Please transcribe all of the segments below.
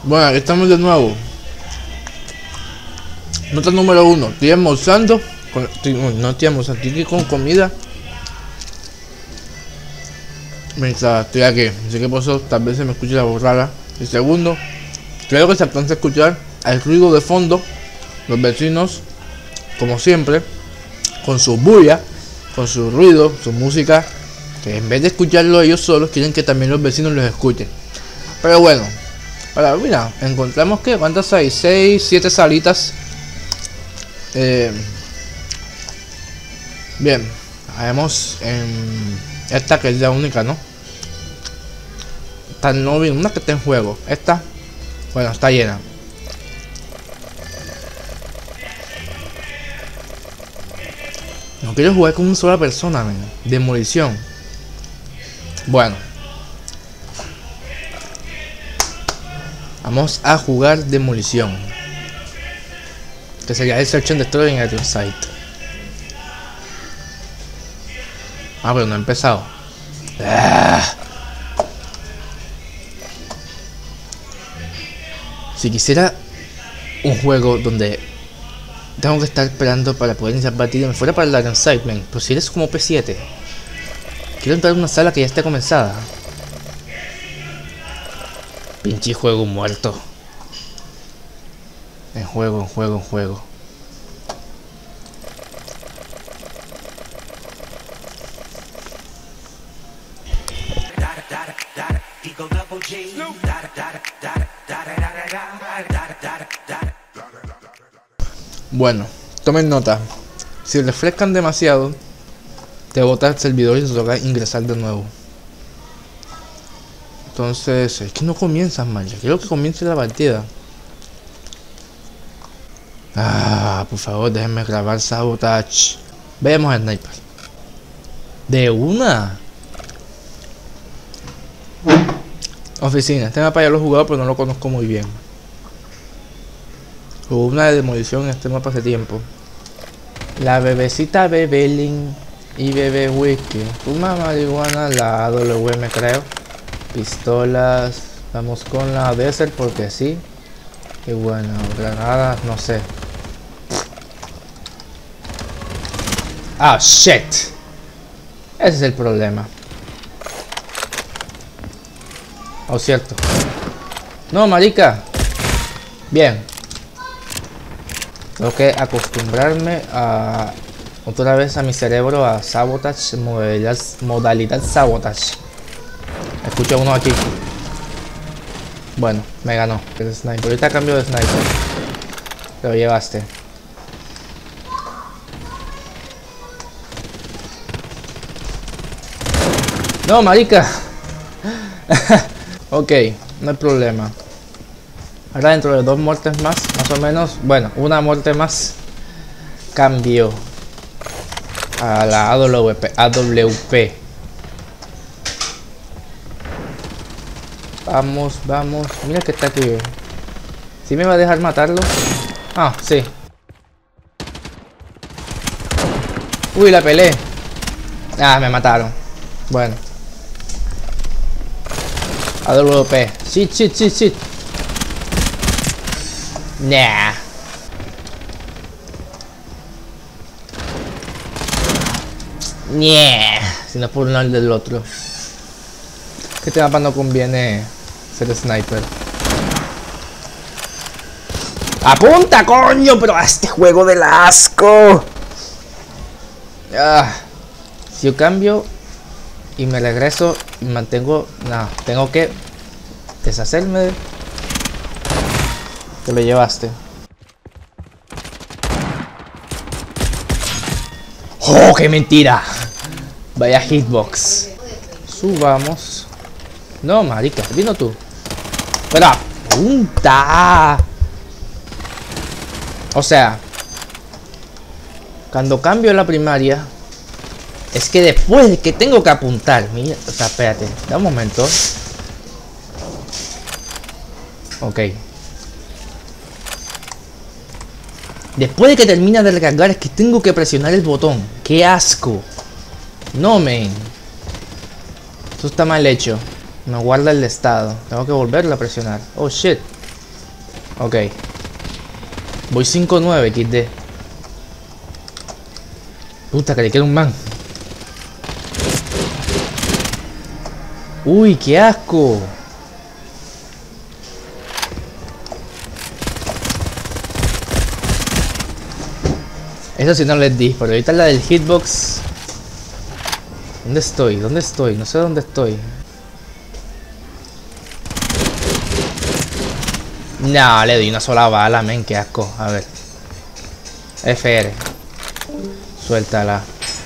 Bueno, aquí estamos de nuevo. Nota número 1. Estoy almorzando. No estoy almorzando, estoy aquí con comida. Mientras estoy aquí. Así que por eso tal vez se me escuche la voz rara. Y segundo, creo que se alcanza a escuchar el ruido de fondo. Los vecinos, como siempre, con su bulla, con su ruido, su música, que en vez de escucharlo ellos solos, quieren que también los vecinos los escuchen. Pero bueno, ahora mira, encontramos que ¿cuántas hay? 6, 7 salitas. Bien, haremos esta que es la única, ¿no? Esta no viene, una que está en juego. Esta, bueno, está llena. No quiero jugar con una sola persona, man. Demolición. Bueno, vamos a jugar demolición, que sería el Search and Destroy en el site. Ah, pero no he empezado. Si quisiera un juego donde tengo que estar esperando para poder iniciar partida, me fuera para el Iron Site, man. Pero si eres como P7, quiero entrar en una sala que ya esté comenzada. Pinche juego muerto. En juego. Bueno, tomen nota. Si refrescan demasiado, te bota el servidor y te toca ingresar de nuevo. Entonces, es que no comienzan mal. Yo quiero que comience la partida. Por favor, déjenme grabar Sabotage. Veamos el sniper. De una. Oficina. Este mapa ya lo he jugado, pero no lo conozco muy bien. Hubo una de demolición en este mapa hace tiempo. La bebecita Bebelin y bebé whisky. Fuma marihuana, la AWM creo. Pistolas. Vamos con la Desert porque sí. Y bueno, granadas, no sé. Ah, shit. Ese es el problema. Oh, cierto. No, marica. Bien. Tengo que acostumbrarme a otra vez a mi cerebro a Sabotage, modalidad Sabotage. Escucho uno aquí. Bueno, me ganó el sniper. Ahorita cambio de sniper. Te lo llevaste. No, marica. Ok, no hay problema. Ahora dentro de 2 muertes más o menos, bueno, una muerte más, cambio a la AWP. Vamos, mira que está aquí. ¿Sí me va a dejar matarlo? Ah, sí. Uy, la peleé. Ah, me mataron. Bueno. AWP. Shit. Nah. Si no es por uno del otro. Que este mapa no conviene ser sniper. ¡Apunta, coño! Pero a este juego del asco. Si yo cambio y me regreso y mantengo. No, tengo que deshacerme de. Te lo llevaste. ¡Oh, qué mentira! Vaya hitbox. Subamos. No, marica, vino tú. Pero punta. O sea, cuando cambio la primaria, es que después de que tengo que apuntar. Mira, o sea, espérate, da un momento. Ok. Después de que termina de recargar es que tengo que presionar el botón. ¡Qué asco! No, men. Esto está mal hecho. Me guarda el estado. Tengo que volverlo a presionar. Oh, shit. Ok. Voy 5-9, XD. Puta, creí que era un man. Uy, qué asco. Eso sí no les di, pero ahorita la del hitbox. ¿Dónde estoy? ¿Dónde estoy? No sé dónde estoy. No, le di una sola bala, men, qué asco. A ver. FR. Suéltala.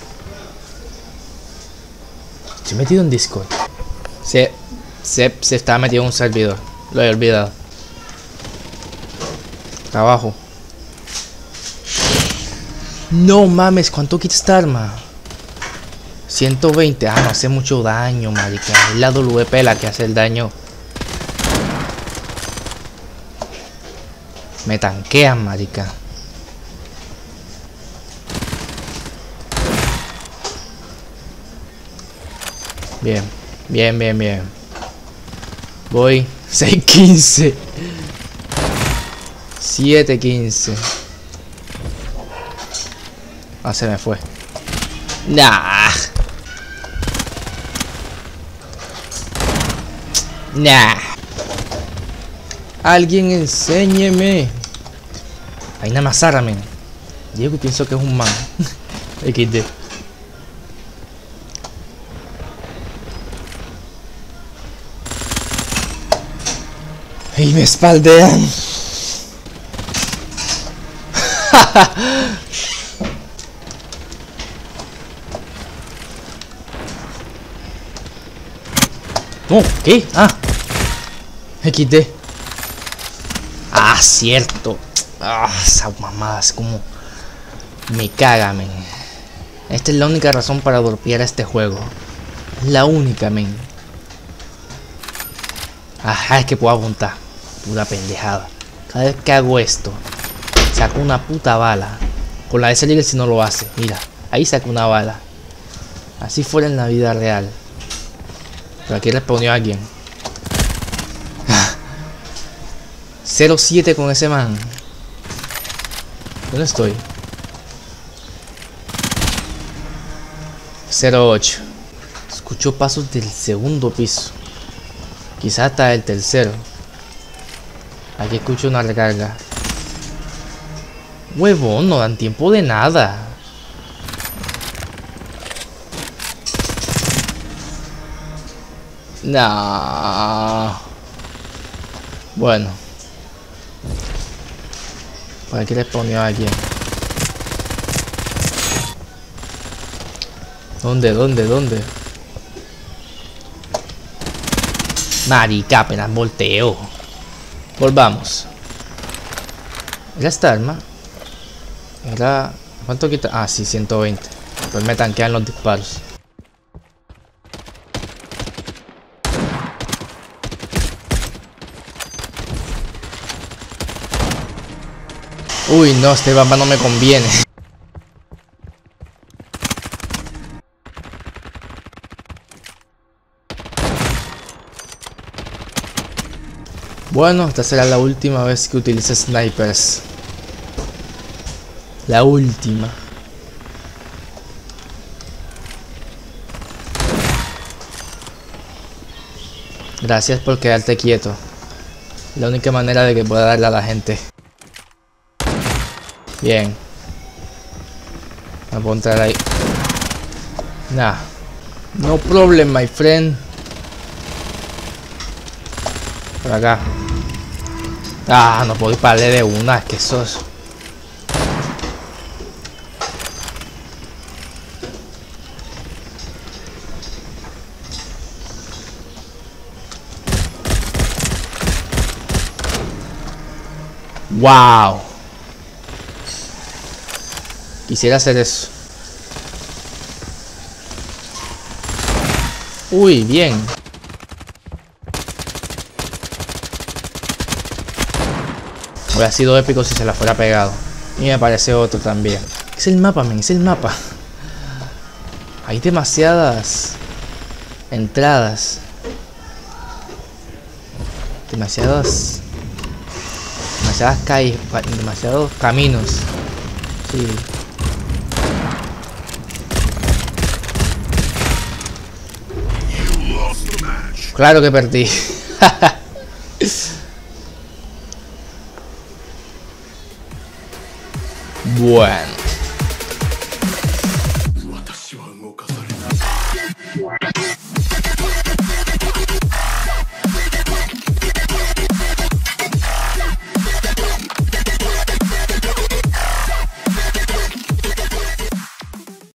Estoy metido en Discord. Se está metido en un servidor. Lo he olvidado. Está abajo. No mames, ¿cuánto quita esta arma? 120. Ah, no hace mucho daño, marica. Es la WP la que hace el daño. Me tanquean, marica. Bien, bien, bien, bien. Voy 6-15. 7-15. Ah, se me fue. Nah. Nah. Alguien enséñeme. Hay una mazara, men. Llego y pienso que es un man. XD. Y me espaldean. No, ¿qué? Ah. XD. Ah, cierto. Ah, esa mamada es como... Me caga, men. Esta es la única razón para dorpear este juego. La única, men. Ajá, es que puedo apuntar. Pura pendejada. Cada vez que hago esto, saco una puta bala. Con la de ese si no lo hace. Mira, ahí saco una bala. Así fuera en la vida real. Pero aquí respondió alguien. 0-7 con ese man. ¿Dónde estoy? 0-8. Escucho pasos del segundo piso. Quizás hasta el tercero. Aquí escucho una recarga. Huevón, no dan tiempo de nada. No. Bueno. Por aquí respondió alguien. ¿Dónde? Marica, apenas volteo. Volvamos. Era esta arma. Era... ¿Cuánto quita? Ah, sí, 120. Pues me tanquean los disparos. Uy, no, este mapa no me conviene. Bueno, esta será la última vez que utilice snipers. La última. Gracias por quedarte quieto. La única manera de que pueda darle a la gente. Bien. Me puedo entrar ahí. Nah. No problem, my friend. Por acá. Ah, no puedo dispararle de una. Es que eso es... Wow. Quisiera hacer eso. Uy, bien. Hubiera sido épico si se la fuera pegado. Y me parece otro también. Es el mapa, men, es el mapa. Hay demasiadas entradas. Demasiadas demasiadas calles, demasiados caminos. Sí. Claro que perdí. Bueno.